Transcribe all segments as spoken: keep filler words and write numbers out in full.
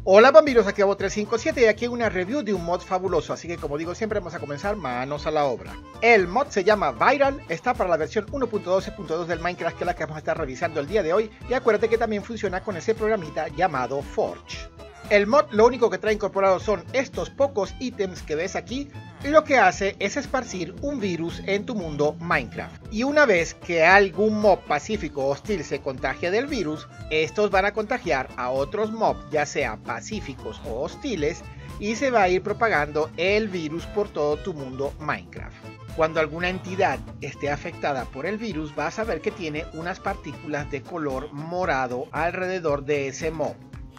Hola vampiros, aquí Abo tres cinco siete y aquí hay una review de un mod fabuloso, así que como digo siempre vamos a comenzar manos a la obra. El mod se llama Viral, está para la versión uno punto doce punto dos del Minecraft, que es la que vamos a estar revisando el día de hoy, y acuérdate que también funciona con ese programita llamado Forge. El mod lo único que trae incorporado son estos pocos ítems que ves aquí, y lo que hace es esparcir un virus en tu mundo Minecraft. Y una vez que algún mob pacífico o hostil se contagia del virus, estos van a contagiar a otros mobs, ya sea pacíficos o hostiles, y se va a ir propagando el virus por todo tu mundo Minecraft. Cuando alguna entidad esté afectada por el virus, vas a ver que tiene unas partículas de color morado alrededor de ese mob.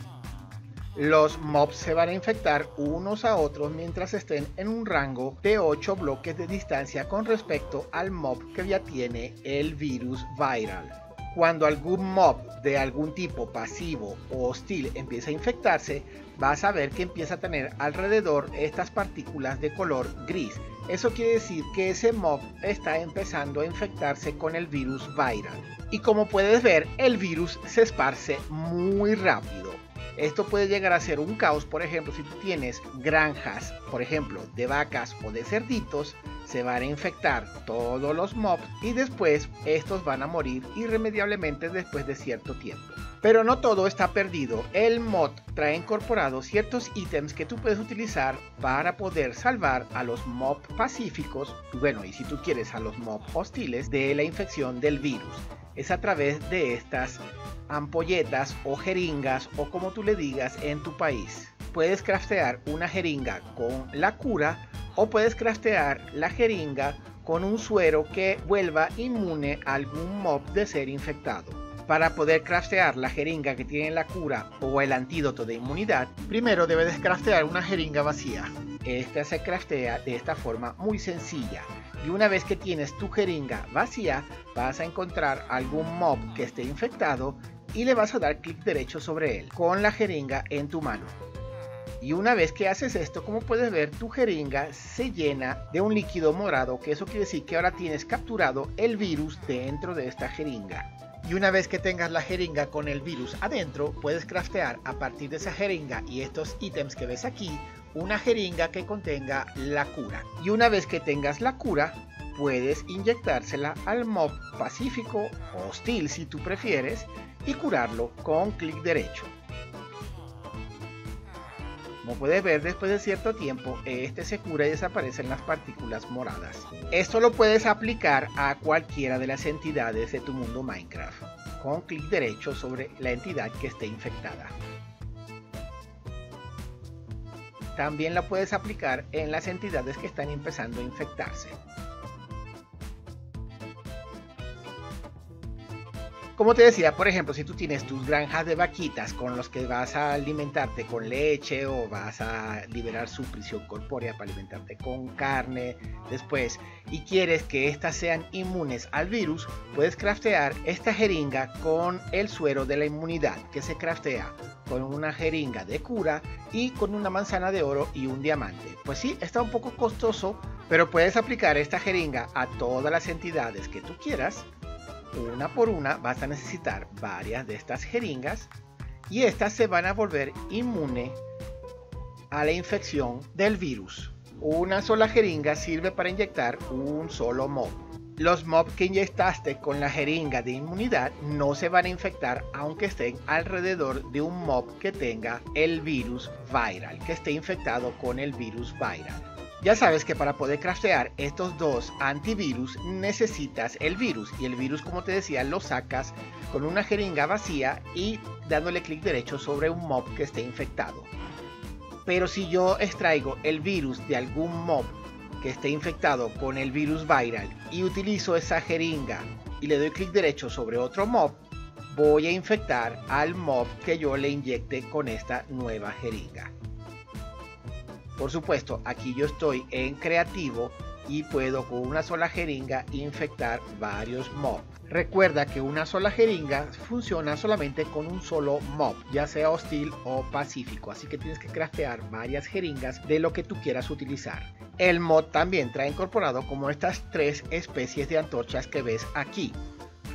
Los mobs se van a infectar unos a otros mientras estén en un rango de ocho bloques de distancia con respecto al mob que ya tiene el virus viral. Cuando algún mob de algún tipo pasivo o hostil empieza a infectarse, vas a ver que empieza a tener alrededor estas partículas de color gris. Eso quiere decir que ese mob está empezando a infectarse con el virus viral. Y como puedes ver, el virus se esparce muy rápido. Esto puede llegar a ser un caos. Por ejemplo, si tú tienes granjas, por ejemplo, de vacas o de cerditos, se van a infectar todos los mobs y después estos van a morir irremediablemente después de cierto tiempo. Pero no todo está perdido. El mod trae incorporados ciertos ítems que tú puedes utilizar para poder salvar a los mobs pacíficos, bueno, y si tú quieres a los mobs hostiles, de la infección del virus. Es a través de estas ampolletas o jeringas, o como tú le digas en tu país. Puedes craftear una jeringa con la cura, o puedes craftear la jeringa con un suero que vuelva inmune a algún mob de ser infectado. Para poder craftear la jeringa que tiene la cura o el antídoto de inmunidad, primero debes craftear una jeringa vacía. Esta se craftea de esta forma muy sencilla. Y una vez que tienes tu jeringa vacía, vas a encontrar algún mob que esté infectado y le vas a dar clic derecho sobre él con la jeringa en tu mano. Y una vez que haces esto, como puedes ver, tu jeringa se llena de un líquido morado, que eso quiere decir que ahora tienes capturado el virus dentro de esta jeringa. Y una vez que tengas la jeringa con el virus adentro, puedes craftear a partir de esa jeringa y estos ítems que ves aquí, una jeringa que contenga la cura. Y una vez que tengas la cura, puedes inyectársela al mob pacífico o hostil si tú prefieres y curarlo con clic derecho. Como puedes ver, después de cierto tiempo, este se cura y desaparecen las partículas moradas. Esto lo puedes aplicar a cualquiera de las entidades de tu mundo Minecraft, con clic derecho sobre la entidad que esté infectada. También la puedes aplicar en las entidades que están empezando a infectarse. Como te decía, por ejemplo, si tú tienes tus granjas de vaquitas con los que vas a alimentarte con leche o vas a liberar su prisión corpórea para alimentarte con carne después y quieres que estas sean inmunes al virus, puedes craftear esta jeringa con el suero de la inmunidad, que se craftea con una jeringa de cura y con una manzana de oro y un diamante. Pues sí, está un poco costoso, pero puedes aplicar esta jeringa a todas las entidades que tú quieras. Una por una vas a necesitar varias de estas jeringas y estas se van a volver inmune a la infección del virus. Una sola jeringa sirve para inyectar un solo mob. Los mobs que inyectaste con la jeringa de inmunidad no se van a infectar aunque estén alrededor de un mob que tenga el virus viral, que esté infectado con el virus viral. Ya sabes que para poder craftear estos dos antivirus necesitas el virus, y el virus, como te decía, lo sacas con una jeringa vacía y dándole clic derecho sobre un mob que esté infectado. Pero si yo extraigo el virus de algún mob que esté infectado con el virus viral y utilizo esa jeringa y le doy clic derecho sobre otro mob, voy a infectar al mob que yo le inyecte con esta nueva jeringa. Por supuesto, aquí yo estoy en creativo y puedo con una sola jeringa infectar varios mobs. Recuerda que una sola jeringa funciona solamente con un solo mob, ya sea hostil o pacífico, así que tienes que craftear varias jeringas de lo que tú quieras utilizar. El mod también trae incorporado como estas tres especies de antorchas que ves aquí.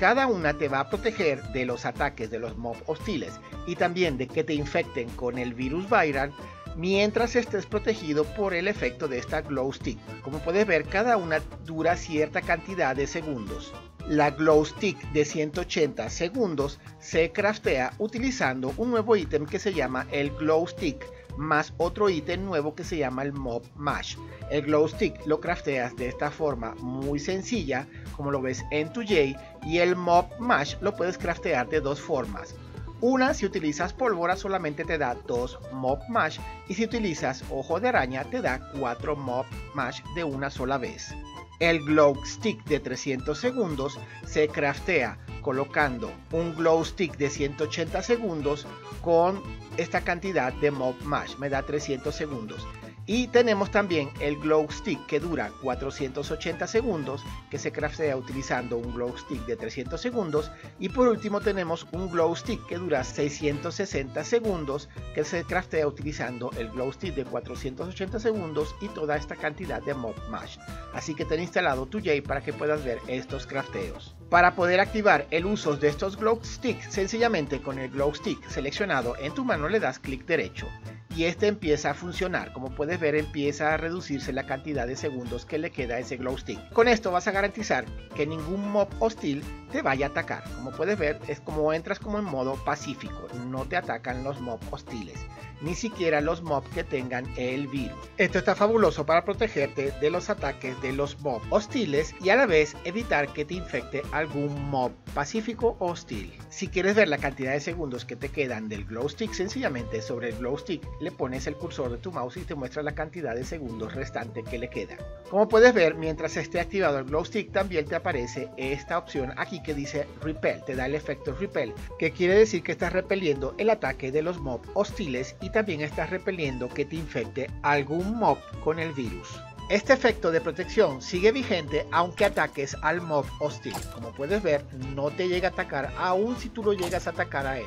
Cada una te va a proteger de los ataques de los mobs hostiles y también de que te infecten con el virus viral mientras estés protegido por el efecto de esta glow stick. Como puedes ver, cada una dura cierta cantidad de segundos. La glow stick de ciento ochenta segundos se craftea utilizando un nuevo ítem que se llama el glow stick más otro ítem nuevo que se llama el mob mash. El glow stick lo crafteas de esta forma muy sencilla como lo ves en tu Jay, y el mob mash lo puedes craftear de dos formas. Una, si utilizas pólvora, solamente te da dos mob mash, y si utilizas ojo de araña te da cuatro mob mash de una sola vez. El glow stick de trescientos segundos se craftea colocando un glow stick de ciento ochenta segundos con esta cantidad de mob mash, me da trescientos segundos. Y tenemos también el glow stick que dura cuatrocientos ochenta segundos, que se craftea utilizando un glow stick de trescientos segundos. Y por último tenemos un glow stick que dura seiscientos sesenta segundos, que se craftea utilizando el glow stick de cuatrocientos ochenta segundos y toda esta cantidad de mob mash. Así que ten instalado tu Jay para que puedas ver estos crafteos. Para poder activar el uso de estos glow sticks, sencillamente con el glow stick seleccionado en tu mano le das clic derecho y este empieza a funcionar. Como puedes ver, empieza a reducirse la cantidad de segundos que le queda a ese glow stick. Con esto vas a garantizar que ningún mob hostil te vaya a atacar. Como puedes ver, es como entras como en modo pacífico, no te atacan los mob hostiles, ni siquiera los mob que tengan el virus. Esto está fabuloso para protegerte de los ataques de los mob hostiles y a la vez evitar que te infecte algún mob pacífico o hostil. Si quieres ver la cantidad de segundos que te quedan del glow stick, sencillamente sobre el glow stick le pones el cursor de tu mouse y te muestra la cantidad de segundos restante que le queda. Como puedes ver, mientras esté activado el glow stick también te aparece esta opción aquí que dice repel, te da el efecto repel, que quiere decir que estás repeliendo el ataque de los mob hostiles y también estás repeliendo que te infecte algún mob con el virus. Este efecto de protección sigue vigente aunque ataques al mob hostil. Como puedes ver, no te llega a atacar aun si tú lo llegas a atacar a él.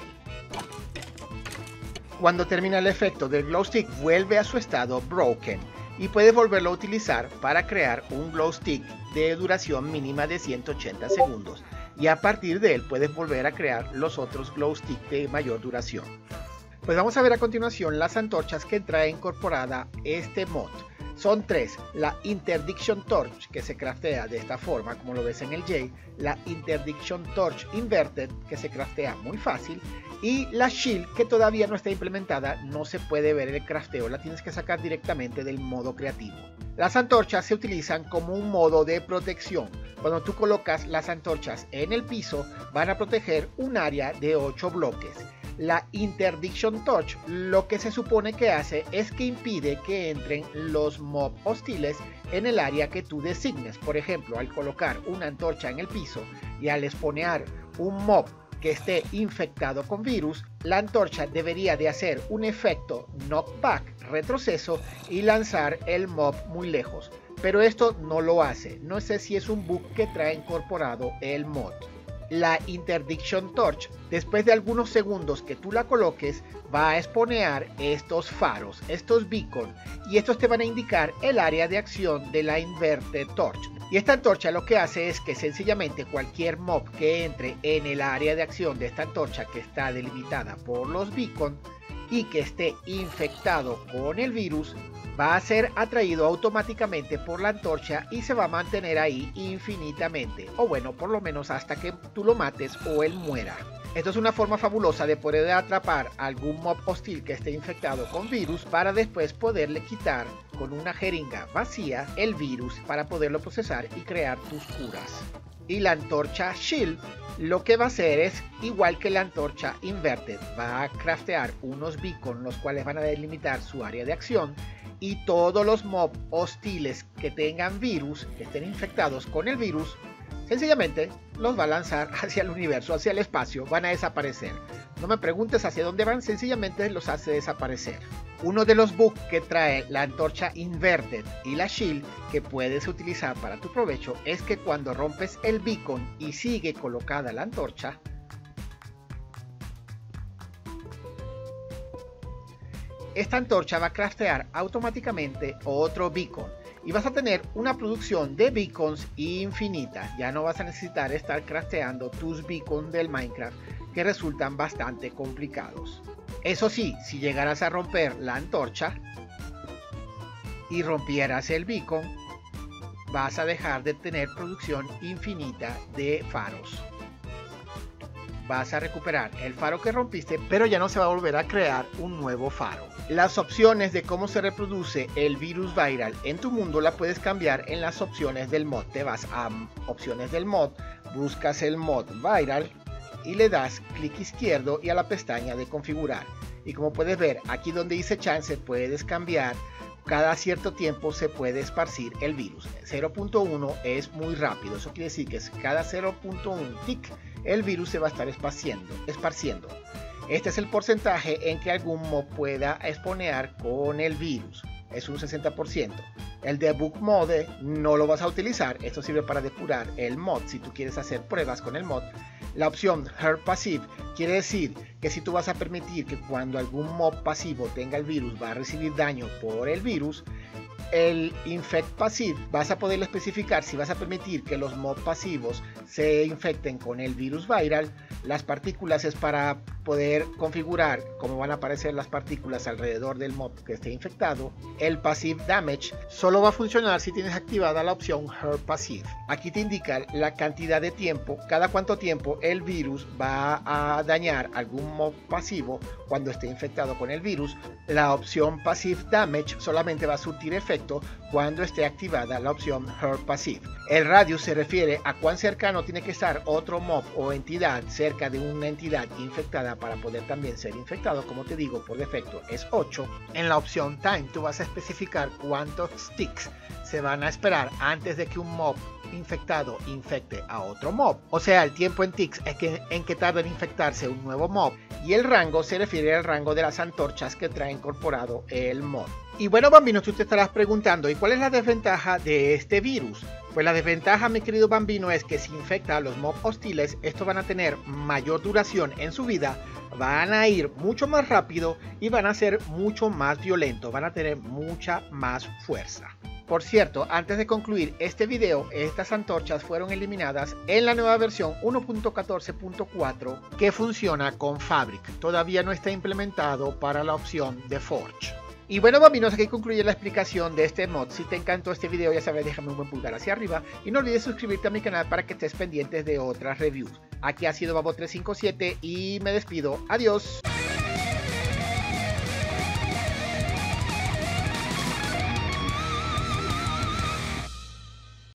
Cuando termina el efecto del glow stick, vuelve a su estado broken y puedes volverlo a utilizar para crear un glow stick de duración mínima de ciento ochenta segundos, y a partir de él puedes volver a crear los otros glow stick de mayor duración. Pues vamos a ver a continuación las antorchas que trae incorporada este mod. Son tres: la Interdiction Torch, que se craftea de esta forma como lo ves en el Jay, la Interdiction Torch Inverted, que se craftea muy fácil, y la Shield, que todavía no está implementada, no se puede ver el crafteo, la tienes que sacar directamente del modo creativo. Las antorchas se utilizan como un modo de protección. Cuando tú colocas las antorchas en el piso, van a proteger un área de ocho bloques. La Interdiction Torch lo que se supone que hace es que impide que entren los mob hostiles en el área que tú designes. Por ejemplo, al colocar una antorcha en el piso y al spawnear un mob que esté infectado con virus, la antorcha debería de hacer un efecto knockback, retroceso, y lanzar el mob muy lejos. Pero esto no lo hace. No sé si es un bug que trae incorporado el mod. La Interdiction Torch, después de algunos segundos que tú la coloques, va a spawnear estos faros, estos beacon, y estos te van a indicar el área de acción de la Inverted Torch. Y esta antorcha lo que hace es que sencillamente cualquier mob que entre en el área de acción de esta antorcha, que está delimitada por los beacon y que esté infectado con el virus, va a ser atraído automáticamente por la antorcha y se va a mantener ahí infinitamente, o bueno, por lo menos hasta que tú lo mates o él muera. Esto es una forma fabulosa de poder atrapar a algún mob hostil que esté infectado con virus para después poderle quitar con una jeringa vacía el virus para poderlo procesar y crear tus curas. Y la antorcha Shield lo que va a hacer es igual que la antorcha Inverted, va a craftear unos beacon los cuales van a delimitar su área de acción, y todos los mob hostiles que tengan virus, que estén infectados con el virus, sencillamente los va a lanzar hacia el universo, hacia el espacio, van a desaparecer. No me preguntes hacia dónde van, sencillamente los hace desaparecer. Uno de los bugs que trae la antorcha Inverted y la Shield que puedes utilizar para tu provecho es que cuando rompes el beacon y sigue colocada la antorcha, esta antorcha va a craftear automáticamente otro beacon, y vas a tener una producción de beacons infinita. Ya no vas a necesitar estar crafteando tus beacons del Minecraft, que resultan bastante complicados. Eso sí, si llegaras a romper la antorcha y rompieras el beacon, vas a dejar de tener producción infinita de faros. Vas a recuperar el faro que rompiste, pero ya no se va a volver a crear un nuevo faro. Las opciones de cómo se reproduce el virus viral en tu mundo la puedes cambiar en las opciones del mod. Te vas a opciones del mod, buscas el mod viral y le das clic izquierdo y a la pestaña de configurar. Y como puedes ver, aquí donde dice chance puedes cambiar. Cada cierto tiempo se puede esparcir el virus. cero punto uno es muy rápido. Eso quiere decir que cada cero punto uno tic el virus se va a estar esparciendo, esparciendo. Este es el porcentaje en que algún mob pueda exponear con el virus. Es un sesenta por ciento. El debug mode no lo vas a utilizar. Esto sirve para depurar el mod si tú quieres hacer pruebas con el mod. La opción Herd Passive quiere decir que si tú vas a permitir que cuando algún mob pasivo tenga el virus va a recibir daño por el virus. El Infect Passive vas a poder especificar si vas a permitir que los mobs pasivos se infecten con el virus viral. Las partículas es para poder configurar cómo van a aparecer las partículas alrededor del mob que esté infectado. El Passive Damage solo va a funcionar si tienes activada la opción Herd Passive. Aquí te indica la cantidad de tiempo, cada cuánto tiempo el virus va a dañar algún mob pasivo cuando esté infectado con el virus. La opción Passive Damage solamente va a surtir efecto cuando esté activada la opción Herd Passive. El radius se refiere a cuán cercano tiene que estar otro mob o entidad cerca de una entidad infectada para poder también ser infectado. Como te digo, por defecto es ocho. En la opción Time tú vas a especificar cuántos ticks se van a esperar antes de que un mob infectado infecte a otro mob. O sea, el tiempo en ticks es que, en que tarda en infectarse un nuevo mob. Y el rango se refiere al rango de las antorchas que trae incorporado el mod. Y bueno, bambinos, tú te estarás preguntando, ¿y cuál es la desventaja de este virus? Pues la desventaja, mi querido bambino, es que si infecta a los mobs hostiles, estos van a tener mayor duración en su vida, van a ir mucho más rápido y van a ser mucho más violentos, van a tener mucha más fuerza. Por cierto, antes de concluir este video, estas antorchas fueron eliminadas en la nueva versión uno punto catorce punto cuatro que funciona con Fabric. Todavía no está implementado para la opción de Forge. Y bueno, bambinos, aquí concluye la explicación de este mod. Si te encantó este video, ya sabes, déjame un buen pulgar hacia arriba y no olvides suscribirte a mi canal para que estés pendientes de otras reviews. Aquí ha sido Babo tres cinco siete y me despido. Adiós.